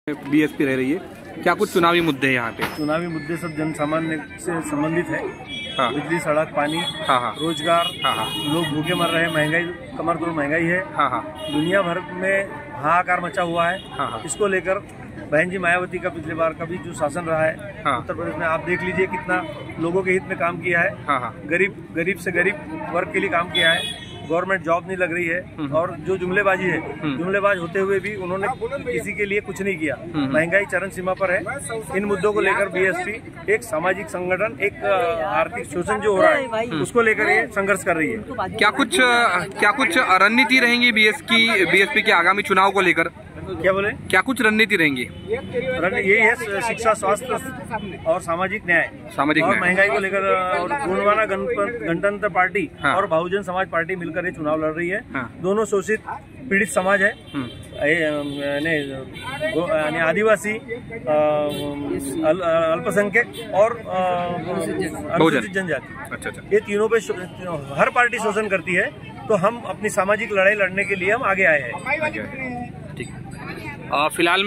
BSP रह रही है। क्या कुछ चुनावी मुद्दे हैं यहाँ पे? चुनावी मुद्दे सब जन सामान्य से संबंधित है। हाँ। बिजली, सड़क, पानी, रोजगार, लोग भूखे मर रहे हैं, महंगाई, कमर तोड़ महंगाई है। दुनिया भर में हाहाकार मचा हुआ है। इसको लेकर बहन जी मायावती का पिछले बार का भी जो शासन रहा है उत्तर प्रदेश में, आप देख लीजिए कितना लोगों के हित में काम किया है। गरीब से गरीब वर्ग के लिए काम किया है। गवर्नमेंट जॉब नहीं लग रही है और जो जुमलेबाजी है, जुमलेबाज होते हुए भी उन्होंने किसी के लिए कुछ नहीं किया। महंगाई चरम सीमा पर है। इन मुद्दों को लेकर बीएसपी एक सामाजिक संगठन, एक आर्थिक शोषण जो हो रहा है उसको लेकर ये संघर्ष कर रही है। क्या कुछ रणनीति रहेंगी बीएसपी के आगामी चुनाव को लेकर? क्या बोले? क्या कुछ रणनीति रहेंगी? यही है शिक्षा, स्वास्थ्य और सामाजिक न्याय और महंगाई को लेकर। गोंडवाना गणतंत्र पार्टी और बहुजन समाज पार्टी मिलकर ये चुनाव लड़ रही है। दोनों शोषित पीड़ित समाज है, आदिवासी, अल्पसंख्यक और अनुसूचित जनजाति। अच्छा। ये तीनों पे हर पार्टी शोषण करती है, तो हम अपनी सामाजिक लड़ाई लड़ने के लिए हम आगे आए हैं। ठीक है। फिलहाल